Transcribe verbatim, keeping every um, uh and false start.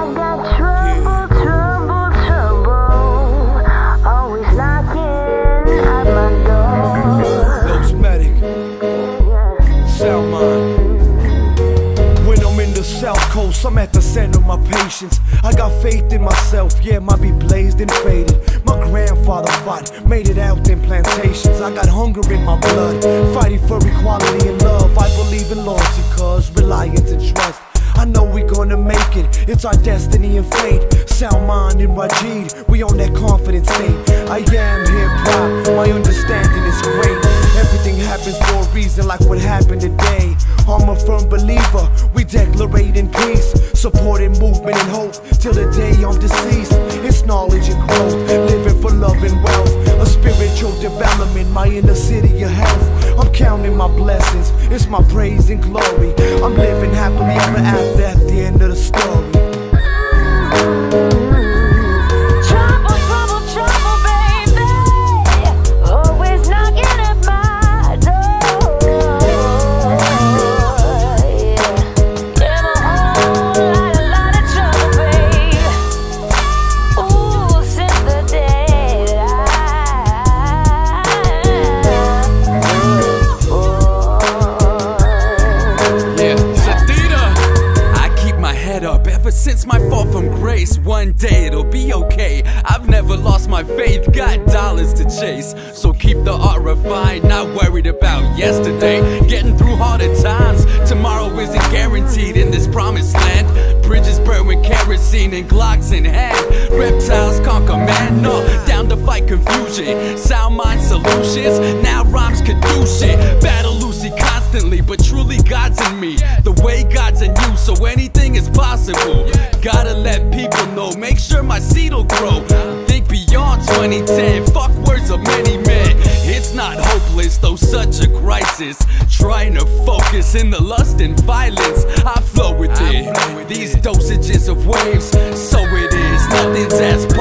got trouble, trouble, trouble, always knocking at my door. Los Medic, Salmon. When I'm in the South Coast, I'm at the center of my patience. I got faith in myself, yeah, might be blazed and faded. My grandfather fought, made it out in plantations. I got hunger in my blood, fighting for equality and love. I believe in loyalty, cause reliance and trust. I know we gonna make it, it's our destiny and fate. Salmon and Rajid, we on that confident state. I am hip-hop, my understanding is great. Everything happens for a reason, like what happened today. I'm a firm believer, we declarating peace, supporting movement and hope, till the day I'm deceased. It's knowledge and growth, living for love and wealth, a spiritual development, my inner city of health. I'm counting my blessings, it's my praise and glory. I'm living happily ever after at the end of the story. Ever since my fall from grace, one day it'll be okay. I've never lost my faith, got dollars to chase. So keep the art refined, not worried about yesterday. Getting through harder times, tomorrow isn't guaranteed in this promised land. Bridges burn with kerosene and Glocks in hand. Reptiles conquer man, no, down to fight confusion. Sound mind solutions, now rhymes could do shit. Battle Lucy constantly, but truly God's in me. The way God's in you, so anything is possible. Gotta let people know, make sure my seed'll grow. Think beyond twenty ten, fuck words of many men. It's not hopeless, though such a crisis. Trying to focus in the lust and violence, I flow with it. These dosages of waves, so it is, nothing's as